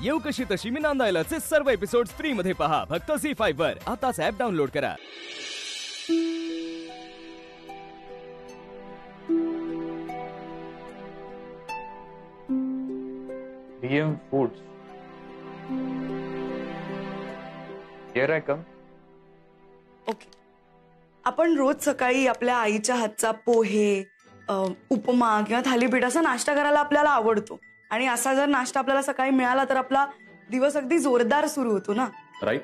येऊ कशी तशी मी नांदायलाचे सर्व एपिसोड्स फ्री मध्ये पहा फक्त झी5 वर. आताच ऍप डाउनलोड करा. DM Foods. Here I come. Okay. आपण रोज सकाळी आपल्या आईच्या हातचा पोहे, उपमा किंवा थालीपीठ असा नाश्ता करायला आपल्याला आवडतो. आणि असा जर नाश्ता आपल्याला सकाळी मिळाला तर आपला दिवस अगदी जोरदार सुरू होतो ना. राईट.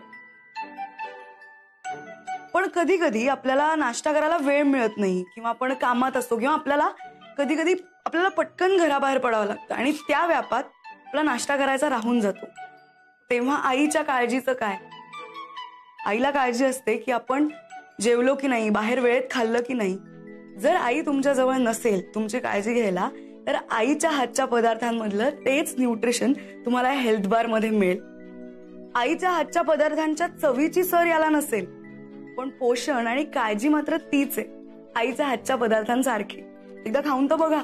पण कधी कधी आपल्याला नाश्ता करायला वेळ मिळत नाही किंवा आपण कामात असतो किंवा आपल्याला कधी कधी आपल्याला पटकन घराबाहेर पडावं लागतं आणि त्या व्यापात आपला नाश्ता करायचा राहून जातो. तेव्हा आईच्या काळजीचं काय? आईला काळजी असते की आपण जेवलो की नाही, बाहेर वेळेत खाल्लं की नाही. जर आई तुमच्या जवळ नसेल तुमची काळजी घ्यायला तर आईच्या हातच्या पदार्थांमधलं तेच न्यूट्रिशन तुम्हाला हेल्थ बार मध्ये मिळेल. आईच्या हातच्या पदार्थांच्या चवीची सर याला नसेल पण पोषण आणि काळजी मात्र तीच आहे आईच्या हातच्या पदार्थांसारखी. एकदा खाऊन तर बघा.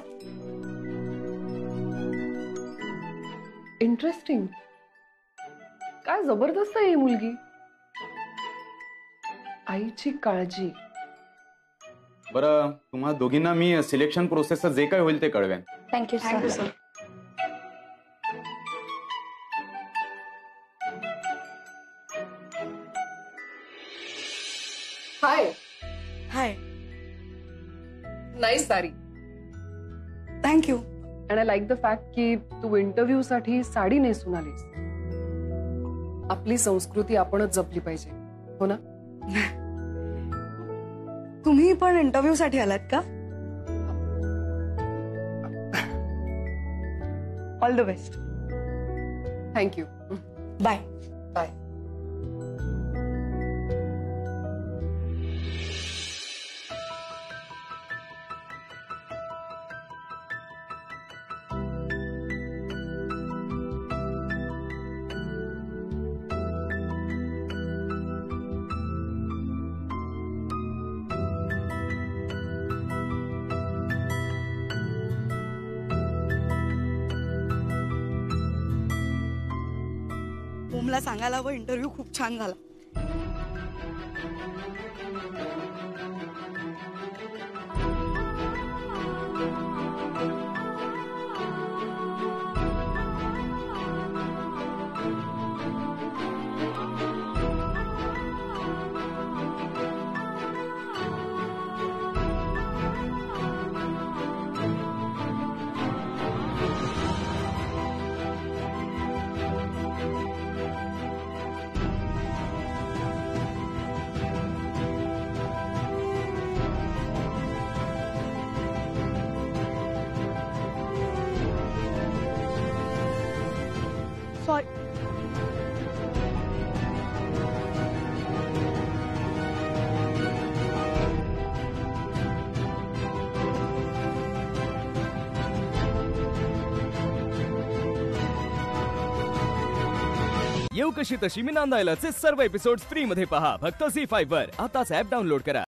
इंटरेस्टिंग. काय जबरदस्त आहे ही मुलगी. आईची काळजी. बरं, तुम्हा दोघींना मी सिलेक्शन प्रोसेसचं जे काय होईल ते कळवेन. Thank you sir. Hi. Hi. Nice sari. Thank you. And I like the fact की तू इंटरव्ह्यू साठी साडी नेसून आलीस. आपली संस्कृती आपणच जपली पाहिजे, हो ना? तुम्ही पण इंटरव्ह्यू साठी आलात का? All the best. Thank you. Bye. Bye. ओमला सांगायला हवं इंटरव्ह्यू खूप छान झाला. सॉरी. येऊ कशी तशी मी नांदायलाचे सर्व एपिसोड्स फ्री मध्ये पहा फक्त झी5 वर. आताच ऍप डाउनलोड करा.